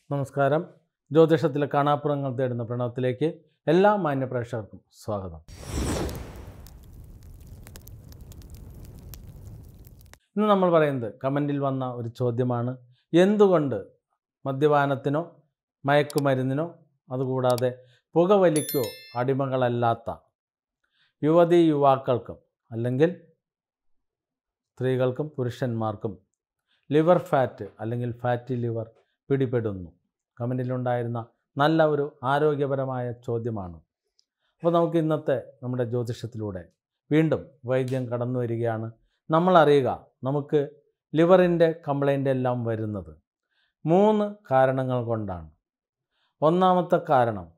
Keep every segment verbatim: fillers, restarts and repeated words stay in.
നമസ്കാരം. ജ്യോതിഷത്തിലെ കാണാപ്പുറങ്ങൾ തേടുന്ന പ്രണവത്തിലേക്ക് എല്ലാ മാന്യ പ്രേക്ഷകർക്കും സ്വാഗതം. ഇന്ന് നമ്മൾ പറയുന്നത് കമൻറ്റിൽ വന്ന ഒരു ചോദ്യമാണ്. എന്തുകൊണ്ട് മദ്യപാനത്തിനോ മയക്കുമരുന്നിനോ അതുകൂടാതെ പുകവലിക്കോ അടിമകളല്ലാത്ത യുവതീ യുവാക്കൾക്കും അല്ലെങ്കിൽ സ്ത്രീകൾക്കും പുരുഷന്മാർക്കും ലിവർ ഫാറ്റ് അല്ലെങ്കിൽ ഫാറ്റി ലിവർ പിടിപെടുന്നു? കമൻറ്റിലുണ്ടായിരുന്ന നല്ല ഒരു ആരോഗ്യപരമായ ചോദ്യമാണ്. അപ്പോൾ നമുക്ക് ഇന്നത്തെ നമ്മുടെ ജ്യോതിഷത്തിലൂടെ വീണ്ടും വൈദ്യം കടന്നു വരികയാണ്. നമ്മൾ അറിയുക, നമുക്ക് ലിവറിൻ്റെ കംപ്ലൈൻ്റ് എല്ലാം വരുന്നത് മൂന്ന് കാരണങ്ങൾ കൊണ്ടാണ്. ഒന്നാമത്തെ കാരണം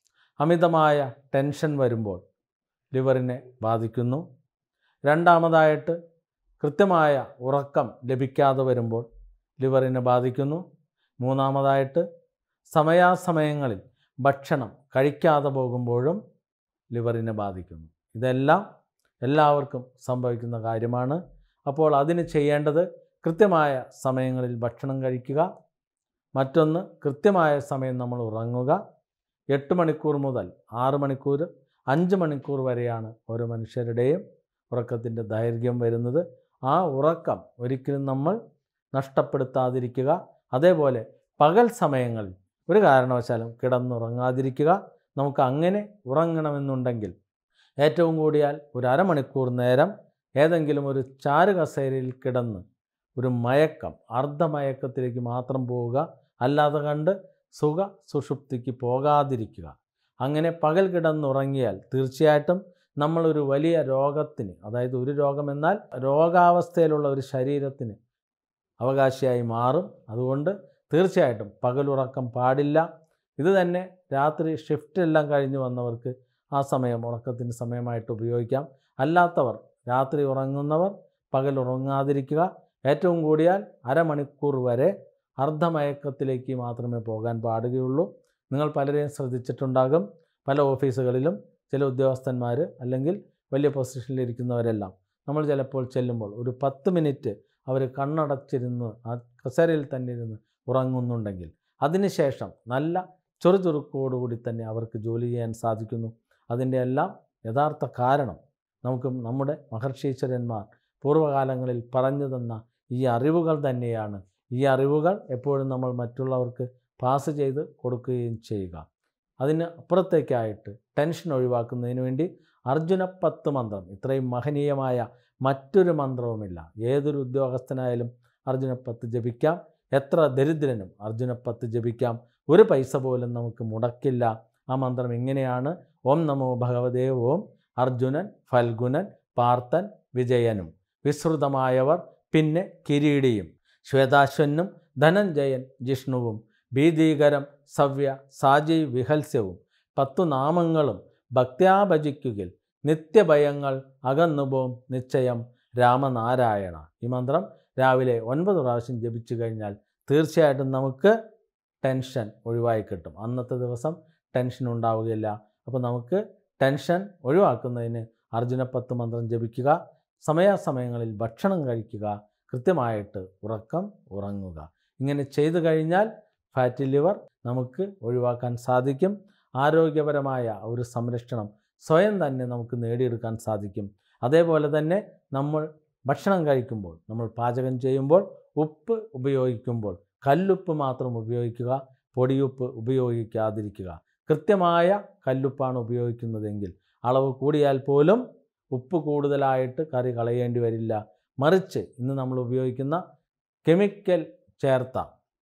അമിതമായ ടെൻഷൻ വരുമ്പോൾ ലിവറിനെ ബാധിക്കുന്നു. രണ്ടാമതായിട്ട് കൃത്യമായ ഉറക്കം ലഭിക്കാതെ വരുമ്പോൾ ലിവറിനെ ബാധിക്കുന്നു. മൂന്നാമതായിട്ട് സമയാസമയങ്ങളിൽ ഭക്ഷണം കഴിക്കാതെ പോകുമ്പോഴും ലിവറിനെ ബാധിക്കുന്നു. ഇതെല്ലാം എല്ലാവർക്കും സംഭവിക്കുന്ന കാര്യമാണ്. അപ്പോൾ അതിന് ചെയ്യേണ്ടത് കൃത്യമായ സമയങ്ങളിൽ ഭക്ഷണം കഴിക്കുക. മറ്റൊന്ന്, കൃത്യമായ സമയം നമ്മൾ ഉറങ്ങുക. എട്ട് മണിക്കൂർ മുതൽ ആറ് മണിക്കൂർ അഞ്ച് മണിക്കൂർ വരെയാണ് ഓരോ മനുഷ്യരുടെയും ഉറക്കത്തിൻ്റെ ദൈർഘ്യം വരുന്നത്. ആ ഉറക്കം ഒരിക്കലും നമ്മൾ നഷ്ടപ്പെടുത്താതിരിക്കുക. അതേപോലെ പകൽ സമയങ്ങളിൽ ഒരു കാരണവശാലും കിടന്നുറങ്ങാതിരിക്കുക. നമുക്ക് അങ്ങനെ ഉറങ്ങണമെന്നുണ്ടെങ്കിൽ ഏറ്റവും കൂടിയാൽ ഒരു അരമണിക്കൂർ നേരം ഏതെങ്കിലും ഒരു ചാരു കസേരയിൽ കിടന്ന് ഒരു മയക്കം, അർദ്ധമയക്കത്തിലേക്ക് മാത്രം പോവുക. അല്ലാതെ കണ്ട് സുഖ സുഷുപ്തിക്ക് പോകാതിരിക്കുക. അങ്ങനെ പകൽ കിടന്നുറങ്ങിയാൽ തീർച്ചയായിട്ടും നമ്മളൊരു വലിയ രോഗത്തിന്, അതായത് ഒരു രോഗമെന്നാൽ രോഗാവസ്ഥയിലുള്ള ഒരു ശരീരത്തിന് അവകാശിയായി മാറും. അതുകൊണ്ട് തീർച്ചയായിട്ടും പകലുറക്കം പാടില്ല. ഇത് തന്നെ രാത്രി ഷിഫ്റ്റ് എല്ലാം കഴിഞ്ഞ് വന്നവർക്ക് ആ സമയം ഉറക്കത്തിന് സമയമായിട്ട് ഉപയോഗിക്കാം. അല്ലാത്തവർ, രാത്രി ഉറങ്ങുന്നവർ പകൽ ഉറങ്ങാതിരിക്കുക. ഏറ്റവും കൂടിയാൽ അരമണിക്കൂർ വരെ അർദ്ധമയക്കത്തിലേക്ക് മാത്രമേ പോകാൻ പാടുകയുള്ളൂ. നിങ്ങൾ പലരെയും ശ്രദ്ധിച്ചിട്ടുണ്ടാകും. പല ഓഫീസുകളിലും ചില ഉദ്യോഗസ്ഥന്മാർ അല്ലെങ്കിൽ വലിയ പൊസിഷനിലിരിക്കുന്നവരെല്ലാം നമ്മൾ ചിലപ്പോൾ ചെല്ലുമ്പോൾ ഒരു പത്ത് മിനിറ്റ് അവർ കണ്ണടച്ചിരുന്ന് ആ കസേരയിൽ തന്നെ ഇരുന്ന് ഉറങ്ങുന്നുണ്ടെങ്കിൽ അതിനുശേഷം നല്ല ചുറുചുറുക്കോടുകൂടി തന്നെ അവർക്ക് ജോലി ചെയ്യാൻ സാധിക്കുന്നു. അതിൻ്റെ എല്ലാം യഥാർത്ഥ കാരണം നമുക്ക് നമ്മുടെ മഹർഷീശ്വരന്മാർ പൂർവ്വകാലങ്ങളിൽ പറഞ്ഞു തന്ന ഈ അറിവുകൾ തന്നെയാണ്. ഈ അറിവുകൾ എപ്പോഴും നമ്മൾ മറ്റുള്ളവർക്ക് പാസ് ചെയ്ത് കൊടുക്കുകയും ചെയ്യുക. അതിന് അപ്പുറത്തേക്കായിട്ട് ടെൻഷൻ ഒഴിവാക്കുന്നതിന് വേണ്ടി അർജുന പത്ത് മന്ത്രം, ഇത്രയും മഹനീയമായ മറ്റൊരു മന്ത്രവുമില്ല. ഏതൊരു ഉദ്യോഗസ്ഥനായാലും അർജുനപ്പത്ത് ജപിക്കാം. എത്ര ദരിദ്രനും അർജുനപ്പത്ത് ജപിക്കാം. ഒരു പൈസ പോലും നമുക്ക് മുടക്കില്ല. ആ മന്ത്രം ഇങ്ങനെയാണ്: ഓം നമോ ഭഗവതേ ഓം. അർജുനൻ, ഫൽഗുനൻ, പാർത്ഥൻ, വിജയനും, വിശ്രുതമായവർ, പിന്നെ കിരീടിയും, ശ്വേതാശ്വനും, ധനഞ്ജയൻ, ജിഷ്ണുവും, ഭീതീകരം, സവ്യ, സാജി, വിഹൽസ്യവും, പത്തു നാമങ്ങളും ഭക്ത്യാ ഭജിക്കുകിൽ നിത്യഭയങ്ങൾ അകന്നുപോം നിശ്ചയം രാമനാരായണ. ഈ മന്ത്രം രാവിലെ ഒൻപത് പ്രാവശ്യം ജപിച്ചു കഴിഞ്ഞാൽ തീർച്ചയായിട്ടും നമുക്ക് ടെൻഷൻ ഒഴിവായി കിട്ടും. അന്നത്തെ ദിവസം ടെൻഷൻ ഉണ്ടാവുകയില്ല. അപ്പോൾ നമുക്ക് ടെൻഷൻ ഒഴിവാക്കുന്നതിന് അർജുനപ്പത്ത് മന്ത്രം ജപിക്കുക, സമയാസമയങ്ങളിൽ ഭക്ഷണം കഴിക്കുക, കൃത്യമായിട്ട് ഉറക്കം ഉറങ്ങുക. ഇങ്ങനെ ചെയ്തു കഴിഞ്ഞാൽ ഫാറ്റി ലിവർ നമുക്ക് ഒഴിവാക്കാൻ സാധിക്കും. ആരോഗ്യപരമായ ഒരു സംരക്ഷണം സ്വയം തന്നെ നമുക്ക് നേടിയെടുക്കാൻ സാധിക്കും. അതേപോലെ തന്നെ നമ്മൾ ഭക്ഷണം കഴിക്കുമ്പോൾ, നമ്മൾ പാചകം ചെയ്യുമ്പോൾ ഉപ്പ് ഉപയോഗിക്കുമ്പോൾ കല്ലുപ്പ് മാത്രം ഉപയോഗിക്കുക. പൊടിയുപ്പ് ഉപയോഗിക്കാതിരിക്കുക. കൃത്യമായ കല്ലുപ്പാണ് ഉപയോഗിക്കുന്നതെങ്കിൽ അളവ് കൂടിയാൽ പോലും ഉപ്പ് കൂടുതലായിട്ട് കറി കളയേണ്ടി വരില്ല. മറിച്ച് ഇന്ന് നമ്മൾ ഉപയോഗിക്കുന്ന കെമിക്കൽ ചേർത്ത,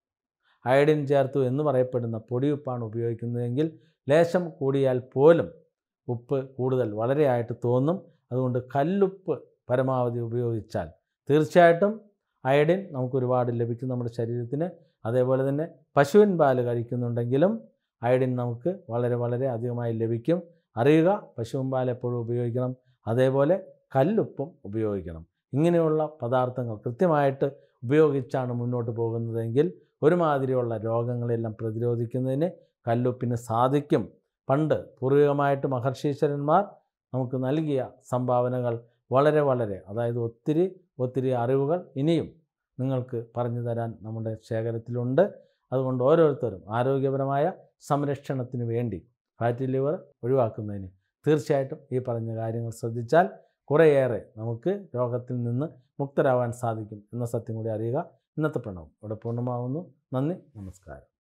അയഡിൻ ചേർത്തു എന്ന് പറയപ്പെടുന്ന പൊടിയുപ്പാണ് ഉപയോഗിക്കുന്നതെങ്കിൽ ലേശം കൂടിയാൽ പോലും ഉപ്പ് കൂടുതൽ വളരെയായിട്ട് തോന്നും. അതുകൊണ്ട് കല്ലുപ്പ് പരമാവധി ഉപയോഗിച്ചാൽ തീർച്ചയായിട്ടും അയഡിൻ നമുക്ക് ഒരുപാട് ലഭിക്കും നമ്മുടെ ശരീരത്തിന്. അതേപോലെ തന്നെ പശുവിൻ പാല് കഴിക്കുന്നുണ്ടെങ്കിലും അയഡിൻ നമുക്ക് വളരെ വളരെ അധികമായി ലഭിക്കും. അറിയുക, പശുവിൻ പാൽ എപ്പോഴും ഉപയോഗിക്കണം. അതേപോലെ കല്ലുപ്പും ഉപയോഗിക്കണം. ഇങ്ങനെയുള്ള പദാർത്ഥങ്ങൾ കൃത്യമായിട്ട് ഉപയോഗിച്ചാണ് മുന്നോട്ട് പോകുന്നതെങ്കിൽ ഒരുമാതിരിയുള്ള രോഗങ്ങളെല്ലാം പ്രതിരോധിക്കുന്നതിന് കല്ലുപ്പിന് സാധിക്കും. പണ്ട് പൂർവികമായിട്ട് മഹർഷീശ്വരന്മാർ നമുക്ക് നൽകിയ സംഭാവനകൾ വളരെ വളരെ, അതായത് ഒത്തിരി ഒത്തിരി അറിവുകൾ ഇനിയും നിങ്ങൾക്ക് പറഞ്ഞു തരാൻ നമ്മുടെ ശേഖരത്തിലുണ്ട്. അതുകൊണ്ട് ഓരോരുത്തരും ആരോഗ്യപരമായ സംരക്ഷണത്തിന് വേണ്ടി ഫാറ്റി ലിവർ ഒഴിവാക്കുന്നതിന് തീർച്ചയായിട്ടും ഈ പറഞ്ഞ കാര്യങ്ങൾ ശ്രദ്ധിച്ചാൽ കുറേയേറെ നമുക്ക് രോഗത്തിൽ നിന്ന് മുക്തരാവാൻ സാധിക്കും എന്ന സത്യം കൂടി അറിയുക. ഇന്നത്തെ പ്രണവം ഇവിടെ പൂർണ്ണമാകുന്നു. നന്ദി, നമസ്കാരം.